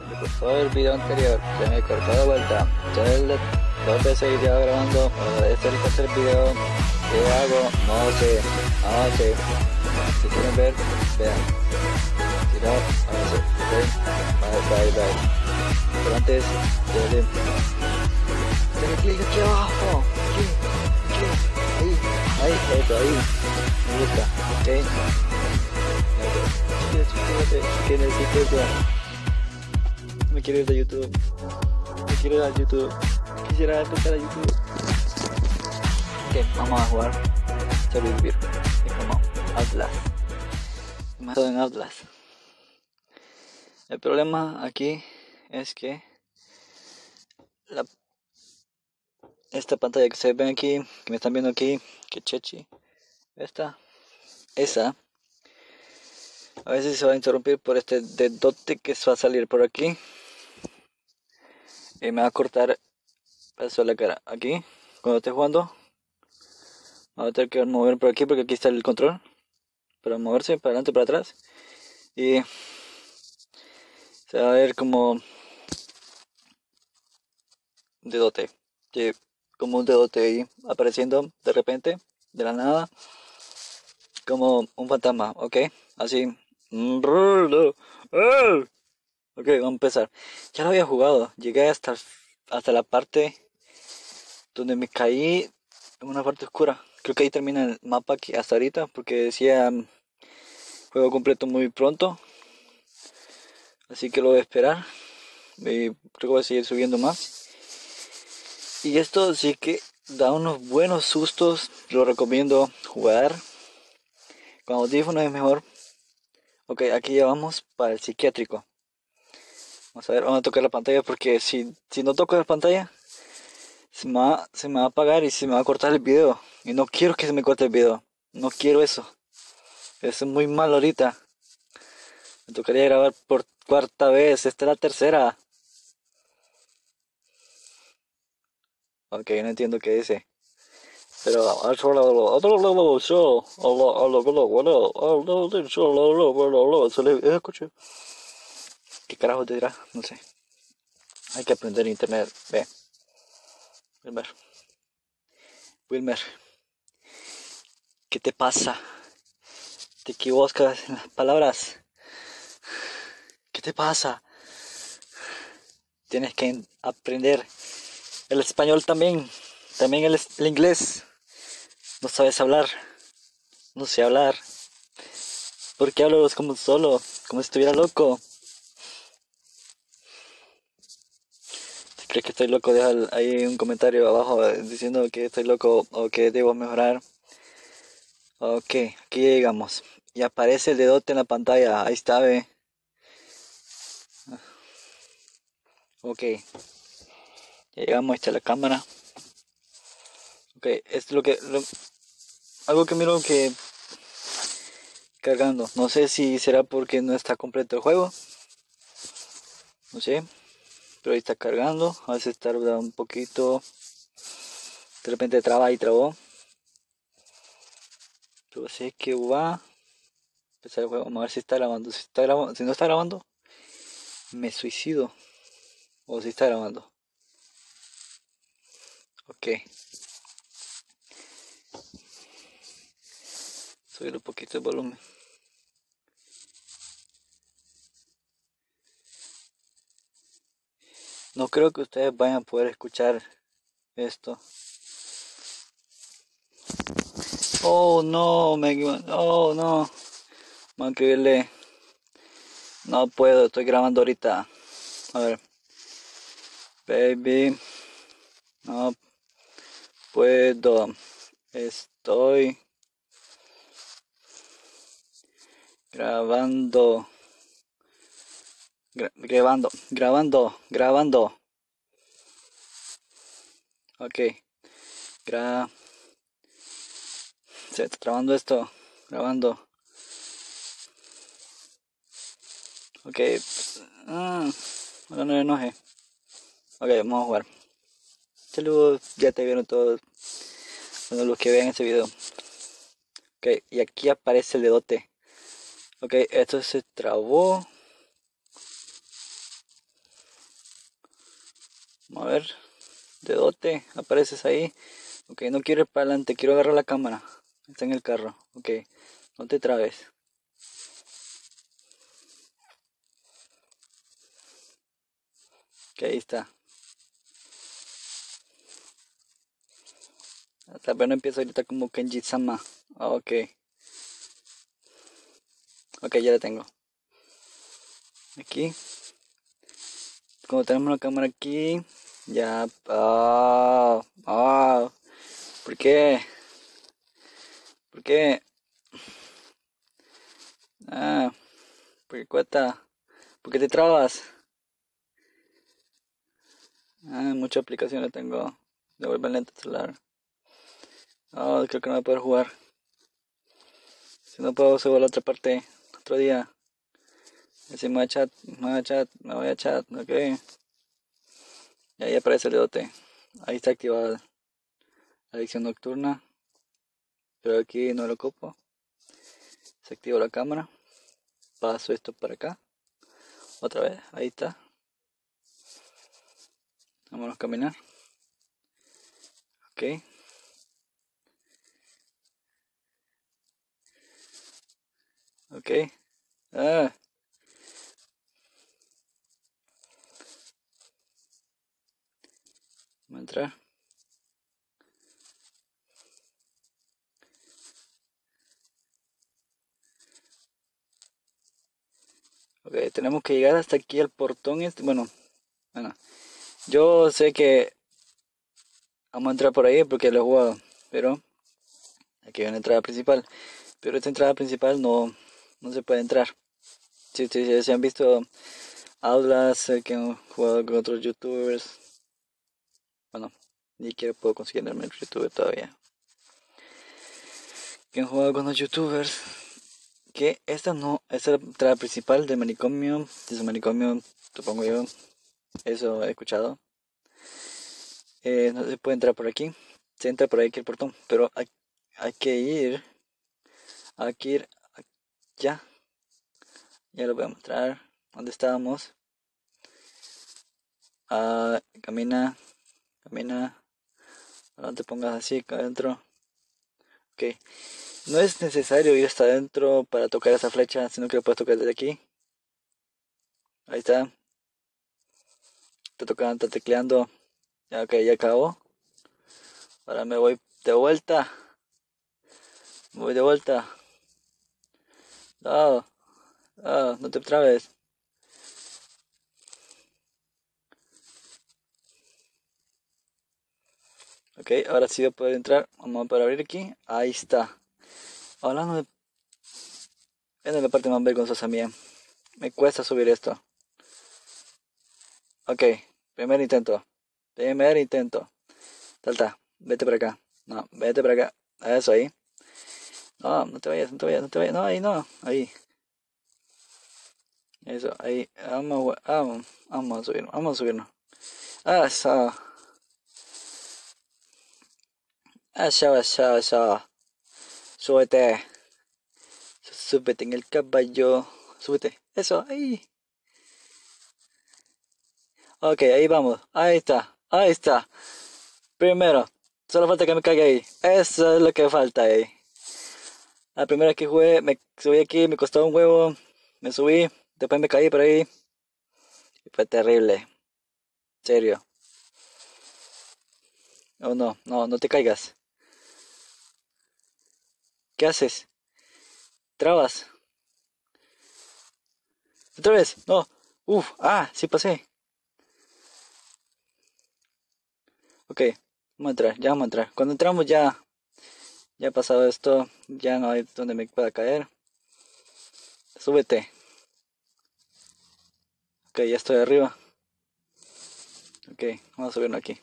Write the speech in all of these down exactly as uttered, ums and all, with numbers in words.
me cortó el video anterior, se me cortó de vuelta, ya el dos veces ya grabando, este es el tercer video que hago, no sé, no sé, si quieren ver, vean, si no, no sé, ok, bye bye bye, pero antes, denle, denle clic aquí abajo, aquí, aquí, ahí, ahí, eso, ahí, me gusta, ok, suscríbete, que necesito ya. Me quiero ir de YouTube. Me quiero ir a YouTube. Quisiera empezar a YouTube. Ok, vamos a jugar. Sobrevivir. Es como Outlast. Más en Outlast. El problema aquí es que la, esta pantalla que se ven aquí, que me están viendo aquí, que chechi, esta, esa, a veces se va a interrumpir por este dedote que se va a salir por aquí. Y me va a cortar el pedazo de la cara. Aquí, cuando esté jugando, va a tener que mover por aquí porque aquí está el control. Para moverse para adelante, para atrás. Y se va a ver como dedote. Que como un dedote ahí apareciendo de repente, de la nada. Como un fantasma, ¿ok? Así. Ok, vamos a empezar. Ya lo había jugado. Llegué hasta, hasta la parte donde me caí en una parte oscura. Creo que ahí termina el mapa aquí hasta ahorita. Porque decía juego completo muy pronto. Así que lo voy a esperar. Y creo que voy a seguir subiendo más. Y esto sí que da unos buenos sustos. Lo recomiendo jugar. Con audífonos es mejor. Ok, aquí ya vamos para el psiquiátrico. Vamos a ver, vamos a tocar la pantalla porque si, si no toco la pantalla se me, va, se me va a apagar y se me va a cortar el video. Y no quiero que se me corte el video. No quiero eso. Eso es muy mal ahorita. Me tocaría grabar por cuarta vez. Esta es la tercera. Ok, no entiendo qué dice. Pero escucho. ¿Qué carajo te dirá? No sé. Hay que aprender internet. Ve. Wilmer. Wilmer. ¿Qué te pasa? Te equivocas en las palabras. ¿Qué te pasa? Tienes que aprender el español también. También el, el inglés. No sabes hablar. No sé hablar. ¿Por qué hablo como solo? Como si estuviera loco. Si crees que estoy loco, deja ahí un comentario abajo diciendo que estoy loco o que debo mejorar. Ok, aquí llegamos. Y aparece el dedote en la pantalla. Ahí está, ve. Ok. Ya llegamos, está la cámara. Ok, esto es lo que... Lo, algo que miro que... Cargando. No sé si será porque no está completo el juego. No sé. Pero ahí está cargando. A veces tarda un poquito. De repente traba y trabó. Pero sé que va a empezar el juego. Vamos a ver si está grabando. Si, está grabando. Si no está grabando, me suicido. O si está grabando. Ok. Subir un poquito el volumen. No creo que ustedes vayan a poder escuchar esto. Oh no, me oh no. Vamos a escribirle. No puedo, estoy grabando ahorita. A ver. Baby. No puedo. Estoy grabando. Gra grabando. Grabando. Grabando. Ok. Gra Se está trabando esto. Grabando. Ok. Ah, ahora no me enoje. Ok, vamos a jugar. Saludos. Ya te vieron todos. Bueno, los que vean este video. Ok, y aquí aparece el dedote. Ok, esto se trabó. Vamos a ver. Dedote, apareces ahí. Ok, no quiero ir para adelante, quiero agarrar la cámara. Está en el carro. Ok, no te trabes. Ok, ahí está. Hasta apenas empiezo ahorita como Kenji-sama. Ok. Ok, ya la tengo. Aquí. Como tenemos la cámara aquí. Ya. Ah. Ah. ¿Por qué? ¿Por qué? Ah. ¿Por qué cuesta? ¿Por qué te trabas? Ah, muchas aplicaciones tengo. Devuelve lento celular. Oh, creo que no voy a poder jugar. Si no puedo, subo a la otra parte. Otro día. Así me voy a chat. Me voy a chat. Me voy a chat. Ok. Y ahí aparece el dedote. Ahí está activada la adicción nocturna. Pero aquí no lo ocupo. Se activa la cámara. Paso esto para acá. Otra vez. Ahí está. Vámonos a caminar. Ok. Ok. Ah. Vamos a entrar. Ok, tenemos que llegar hasta aquí al portón este. Bueno, bueno. Yo sé que vamos a entrar por ahí porque lo he jugado. Pero aquí hay una entrada principal. Pero esta entrada principal no, no se puede entrar. Si ustedes si han visto Outlast, sé que han jugado con otros youtubers. Bueno, ni siquiera puedo conseguirme el youtuber todavía. Que han jugado con los youtubers. Que esta no, esta es la entrada principal del manicomio. De su manicomio, supongo yo. Eso he escuchado. Eh, no se puede entrar por aquí. Se entra por ahí que el portón. Pero hay, hay que ir. Hay que ir allá. Ya lo voy a mostrar. ¿Dónde estábamos? Ah, camina. Camina. No te pongas así acá adentro. Ok. No es necesario ir hasta adentro para tocar esa flecha, sino que lo puedes tocar desde aquí. Ahí está. Está tocando, está tecleando. Ya, ok, ya acabó. Ahora me voy de vuelta. Me voy de vuelta. No, no, no te trabes. Ok, ahora sí voy a poder entrar. Vamos a poder abrir aquí. Ahí está. Hablando de... Esta es la parte más vergonzosa mía. Me cuesta subir esto. Ok, primer intento. Primer intento. Salta, vete para acá. No, vete para acá. Eso ahí. No, no te vayas, no te vayas, no te vayas. No, ahí no. Ahí. Eso, ahí. Vamos, a- vamos, vamos a subirnos. Vamos a subirnos. Ah, eso. Eso, eso, eso. Súbete. Súbete en el caballo. Súbete. Eso, ahí. Ok, ahí vamos. Ahí está. Ahí está. Primero. Solo falta que me caiga ahí. Eso es lo que falta ahí. La primera que jugué, me subí aquí, me costó un huevo. Me subí. Después me caí por ahí. Y fue terrible. Serio. Oh no, no, no te caigas. ¿Qué haces? ¿Trabas? ¿Otra vez? No. Uf, ah, sí pasé. Ok, vamos a entrar, ya vamos a entrar. Cuando entramos ya, ya ha pasado esto, ya no hay donde me pueda caer. Súbete. Ok, ya estoy arriba. Ok, vamos a subirnos aquí.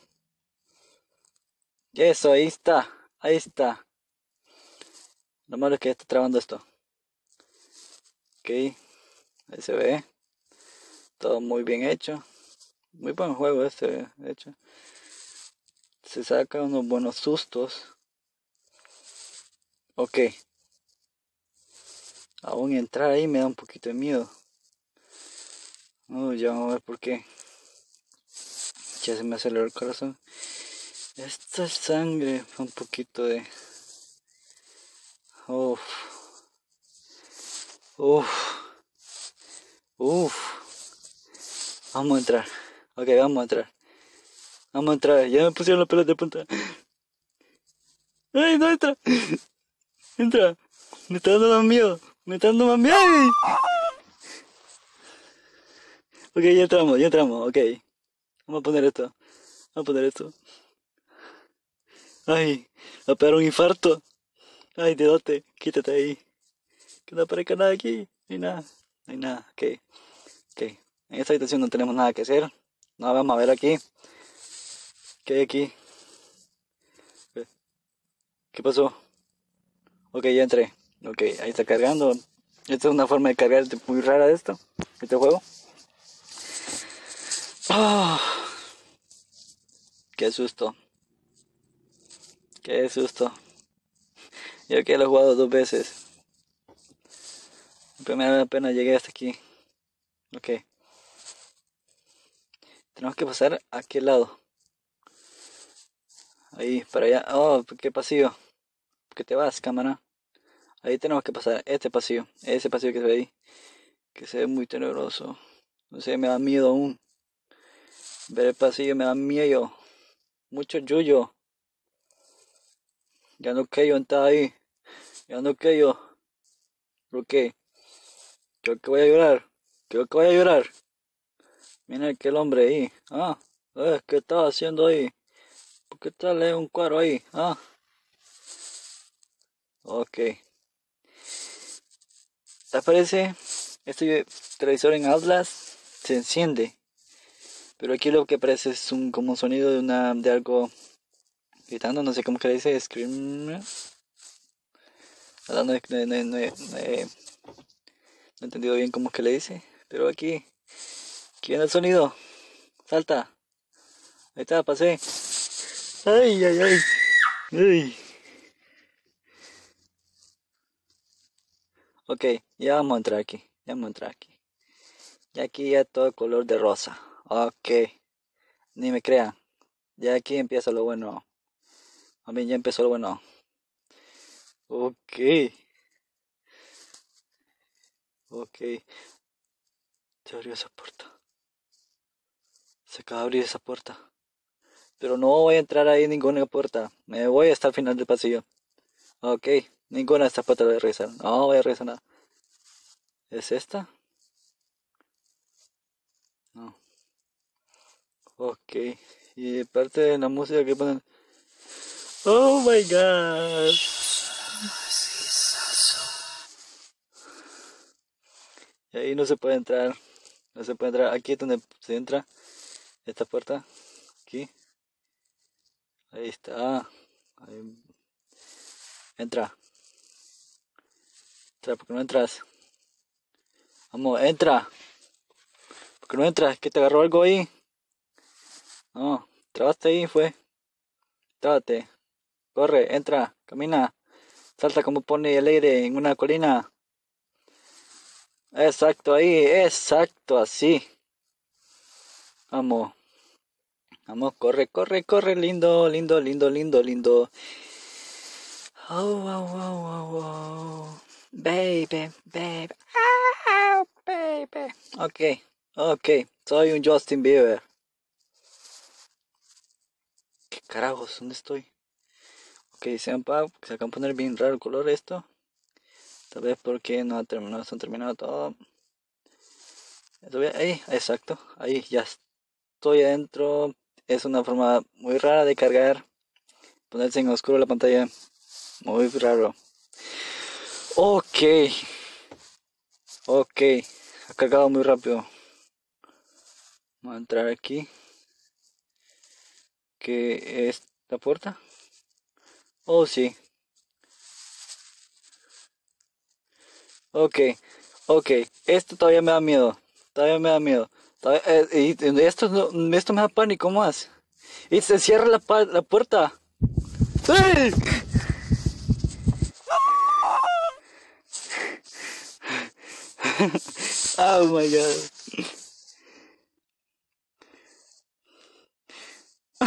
Eso, ahí está, ahí está. Lo malo es que ya está trabando esto. Ok, ahí se ve. Todo muy bien hecho. Muy buen juego este, de hecho. Se saca unos buenos sustos. Ok. Aún entrar ahí me da un poquito de miedo. Uy, ya vamos a ver por qué. Ya se me aceleró el corazón. Esta es sangre, un poquito de... Uff. Uff. Uff. Vamos a entrar. Ok, vamos a entrar. Vamos a entrar. Ya me pusieron los pelos de punta. ¡Ay, no entra! Entra. Me está dando más miedo. Me está dando más miedo. ¡Ay! Ok, ya entramos, ya entramos. Ok. Vamos a poner esto. Vamos a poner esto. Ay, va a pegar un infarto. Ay, dedote, quítate ahí. Que no aparezca nada aquí. No hay nada. No hay nada. Ok. Ok. En esta habitación no tenemos nada que hacer. No, vamos a ver aquí. ¿Qué hay aquí? ¿Qué pasó? Ok, ya entré. Ok, ahí está cargando. Esta es una forma de cargar muy rara de esto. Este juego. Oh, qué susto. Qué susto. Yo que lo he jugado dos veces. La primera apenas llegué hasta aquí. Ok. Tenemos que pasar a aquel lado. Ahí, para allá. Oh, qué pasillo. ¿Por qué te vas, cámara? Ahí tenemos que pasar este pasillo. Ese pasillo que se ve ahí. Que se ve muy tenebroso. No sé, me da miedo aún. Ver el pasillo me da miedo. Mucho yuyo. Ya no que yo está ahí. Ya no que yo. ¿Por qué? Creo que voy a llorar. Creo que voy a llorar. Mira aquel hombre ahí. Ah, eh, ¿qué estaba haciendo ahí? ¿Por qué está leyendo un cuadro ahí? Ah, ok. ¿Te parece? Este televisor en Atlas se enciende. Pero aquí lo que aparece es un como un sonido de una de algo gritando, no sé cómo que le dice, scream. No, no, no, no, no, no, no he entendido bien cómo que le dice. Pero aquí, aquí viene el sonido. Salta. Ahí está, pasé. Ay, ay, ay. Ay. Ok, ya vamos a entrar aquí. Ya vamos a entrar aquí. Y aquí ya todo color de rosa. Ok. Ni me crean. Ya aquí empieza lo bueno. A mí ya empezó lo bueno. Ok. Ok. Se abrió esa puerta. Se acaba de abrir esa puerta. Pero no voy a entrar ahí en ninguna puerta. Me voy hasta el final del pasillo. Ok. Ninguna de estas puertas voy a revisar. No voy a revisar nada. ¿Es esta? No. Ok. Y parte de la música que ponen. Oh my god. Y ahí no se puede entrar. No se puede entrar. Aquí es donde se entra. Esta puerta. Aquí. Ahí está. Ahí. Entra. Entra, ¿por qué no entras? Vamos, entra. ¿Por qué no entras? ¿Que te agarró algo ahí? No, trabaste ahí, fue. Trábate. Corre, entra, camina. Salta como pone el aire en una colina. Exacto, ahí, exacto, así. Vamos. Vamos, corre, corre, corre, lindo, lindo, lindo, lindo, lindo. Oh, wow, wow, wow, wow. Baby, baby. Ah, baby. Ok, ok. Soy un Justin Bieber. ¿Qué carajos? ¿Dónde estoy? Ok, se acaba de poner bien raro el color esto. Tal vez porque no ha terminado, no han terminado todo. Ahí, exacto. Ahí ya estoy adentro. Es una forma muy rara de cargar. Ponerse en oscuro la pantalla. Muy raro. Ok. Ok. Ha cargado muy rápido. Vamos a entrar aquí. ¿Qué es la puerta? Oh, sí. Ok. Ok. Esto todavía me da miedo. Todavía me da miedo. Todavía, eh, y esto, no, esto me da pánico más. Y se cierra la, la puerta. ¡Ay! Oh my god.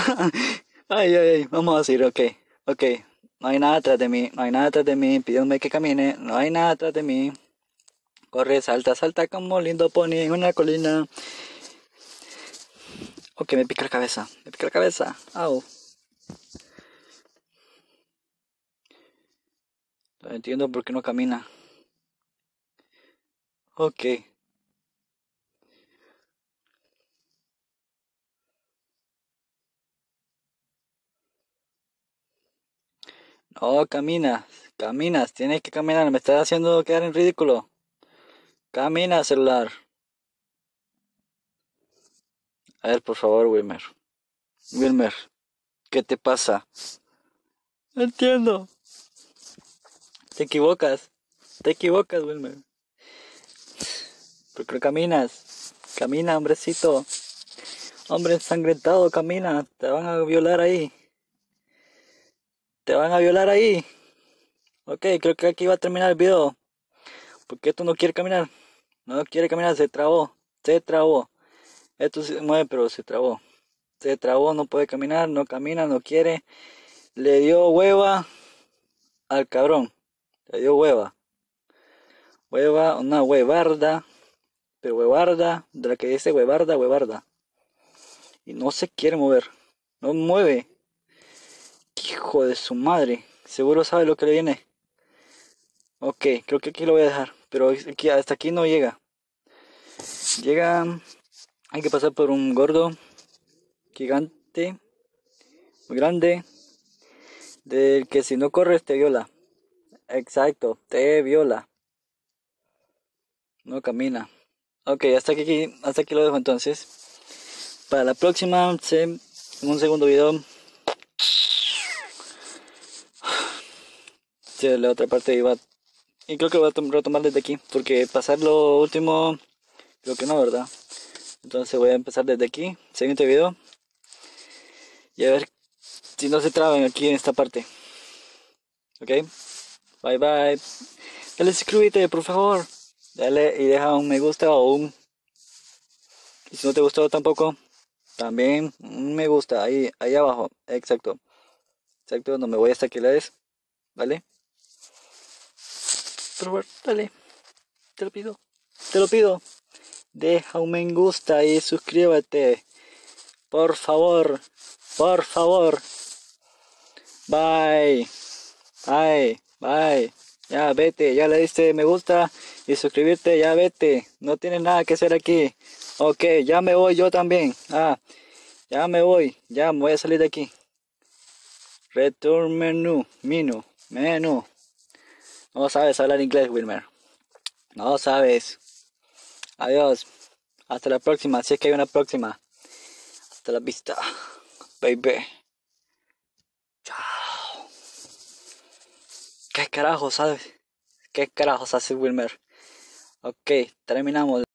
Ay, ay, ay, vamos a decir, ok, ok. No hay nada atrás de mí, no hay nada atrás de mí, pidiéndome que camine, no hay nada atrás de mí. Corre, salta, salta como lindo pony en una colina. Ok, me pica la cabeza, me pica la cabeza. Au. No entiendo por qué no camina. Ok. No, caminas, caminas, tienes que caminar, me estás haciendo quedar en ridículo. Camina, celular. A ver, por favor, Wilmer. Wilmer, ¿qué te pasa? No entiendo. Te equivocas, te equivocas, Wilmer. ¿Por qué no caminas? Camina, hombrecito. Hombre ensangrentado, camina. Te van a violar ahí. Te van a violar ahí. Ok, creo que aquí va a terminar el video. ¿Por qué tú no quieres caminar? No quiere caminar, se trabó. Se trabó. Esto se mueve, pero se trabó. Se trabó, no puede caminar, no camina, no quiere. Le dio hueva al cabrón. Le dio hueva. Hueva, una huevarda. Pero huevarda, de la que dice huevarda, huevarda. Y no se quiere mover. No mueve. Hijo de su madre. Seguro sabe lo que le viene. Ok, creo que aquí lo voy a dejar. Pero aquí, hasta aquí no llega. Llega. Hay que pasar por un gordo. Gigante. Muy grande. Del que si no corres te viola. Exacto, te viola. No camina. Ok, hasta aquí, hasta aquí lo dejo entonces. Para la próxima, en un segundo video. Sí, la otra parte iba. Y creo que lo voy a retomar desde aquí. Porque pasar lo último. Creo que no, ¿verdad? Entonces voy a empezar desde aquí. Siguiente video. Y a ver si no se traban aquí en esta parte. Ok. Bye bye. Dale suscríbete, por favor. Dale y deja un me gusta o un. Y si no te gustó tampoco, también un me gusta ahí, ahí abajo. Exacto. Exacto, no me voy hasta que la des. ¿Vale? Por favor, dale. Te lo pido. Te lo pido. Deja un me gusta y suscríbete. Por favor. Por favor. Bye. Bye. Bye. Ya vete. Ya le diste me gusta y suscribirte. Ya vete. No tienes nada que hacer aquí. Ok, ya me voy yo también. Ah, ya me voy. Ya me voy a salir de aquí. Return menu. Menu. Menú. No sabes hablar inglés, Wilmer. No sabes. Adiós. Hasta la próxima. Si es que hay una próxima. Hasta la vista. Baby. Chao. ¿Qué carajo sabes? ¿Qué carajos hace Wilmer? Ok, terminamos.